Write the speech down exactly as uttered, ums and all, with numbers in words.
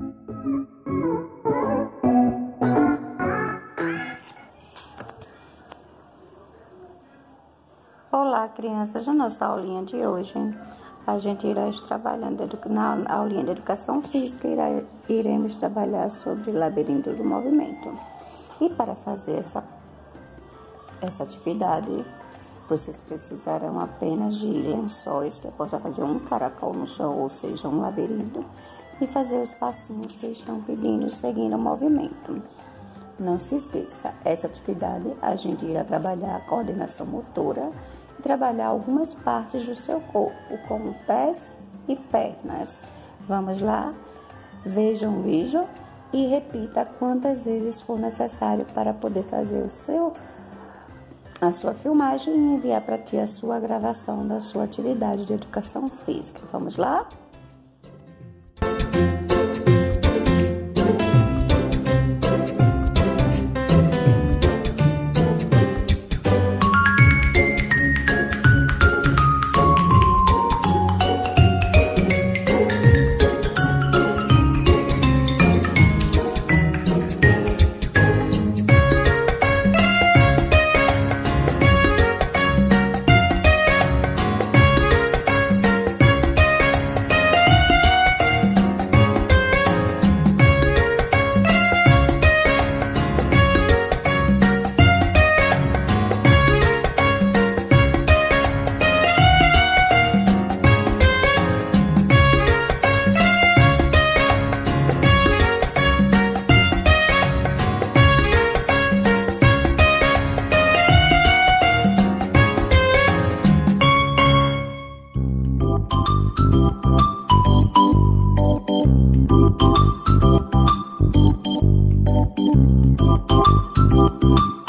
Olá, crianças, na nossa aulinha de hoje, a gente irá estar trabalhando na aulinha de Educação Física, irá, iremos trabalhar sobre o labirinto do movimento. E para fazer essa, essa atividade, vocês precisarão apenas de lençóis, que possa fazer um caracol no chão, ou seja, um labirinto, e fazer os passinhos que estão pedindo, seguindo o movimento. Não se esqueça, essa atividade a gente irá trabalhar a coordenação motora, trabalhar algumas partes do seu corpo, como pés e pernas. Vamos lá? Veja um vídeo e repita quantas vezes for necessário para poder fazer o seu, a sua filmagem e enviar para ti a sua gravação da sua atividade de educação física. Vamos lá? Thank you.